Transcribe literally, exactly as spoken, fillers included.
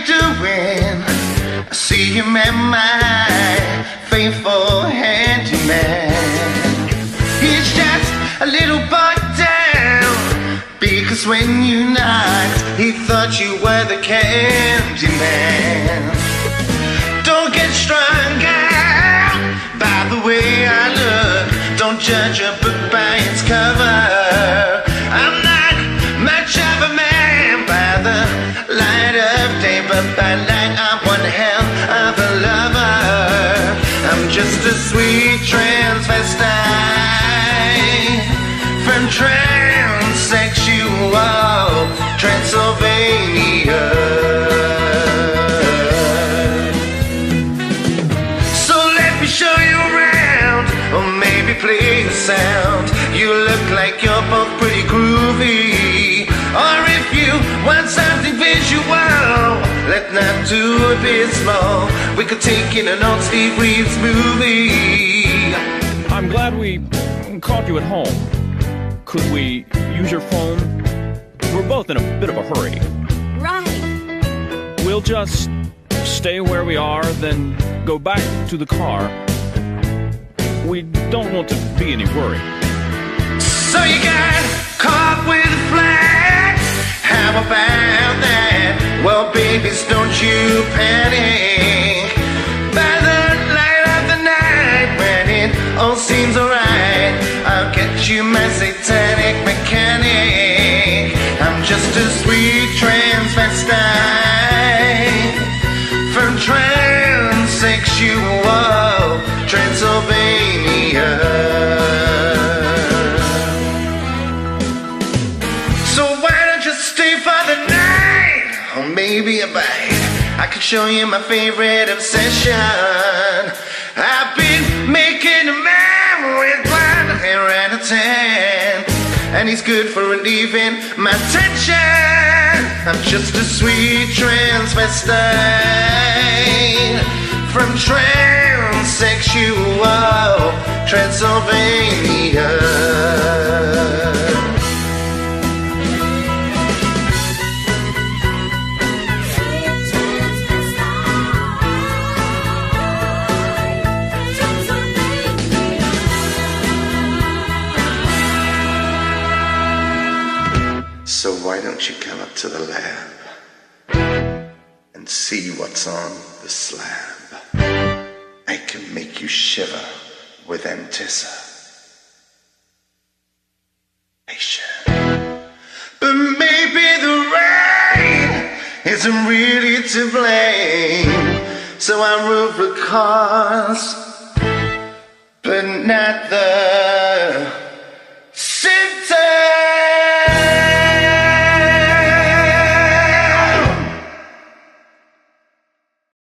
doing? I see you, man, my faithful handyman. He's just a little bug down, because when you knocked, he thought you were the candy man. Don't get strung out by the way I look. Don't judge a book by its cover. I'm not much of a man by the light of day, but by night I'm one hell of a lover. I'm just a sweet transvestite from transsexual Transylvania. So let me show you around, or maybe play the sound. You look like you're both pretty groovy. Or if you want something visual, let not do a bit small. We could take in an old Steve Reeves movie. I'm glad we caught you at home. Could we use your phone? We're both in a bit of a hurry. Right. We'll just stay where we are, then go back to the car. We don't want to be any worry. So you got caught with a flag. How about that? Well, babies, don't you panic. By the light of the night, when it all seems alright, I'll get you my satanic mechanic. I'm just a sweet transvestite from transsexual Transylvania. So why don't you stay for the night, or maybe a bite? I could show you my favorite obsession. I've been making a man with one hair and a tan, and he's good for relieving my tension. I'm just a sweet transvestite from transsexual Transylvania. So why don't you come up to the lab and see what's on the slab? I can make you shiver with anticipation. But maybe the rain isn't really to blame. So I root for cause, but not the